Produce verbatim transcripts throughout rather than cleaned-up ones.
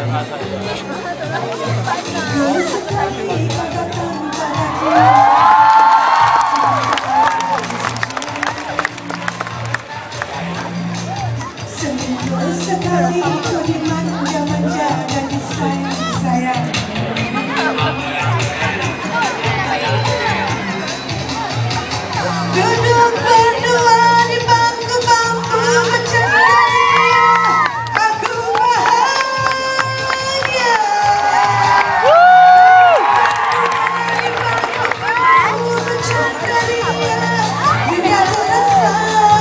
Sekali kau dimanja-manja dan disayang-sayang. Duduk berdua di bangku-bangku bercanda, aku bahagia. Di bangku-bangku bercanda dia, dunia terasa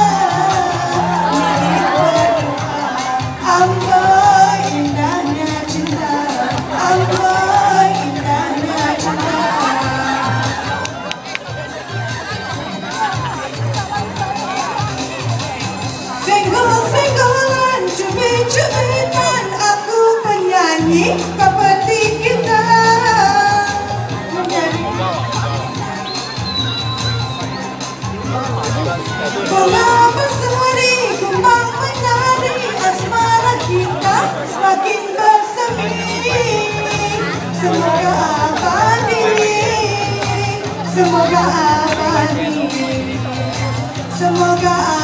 milik berdua. Amboi indahnya cinta, amboi indahnya cinta. Senggol-senggolan, cubit-cubitan, aku penyanyi seperti kita menjadi bunga berseri, kembang menari, asmara kita semakin bersemi. Semoga abadi, semoga abadi, semoga abadi.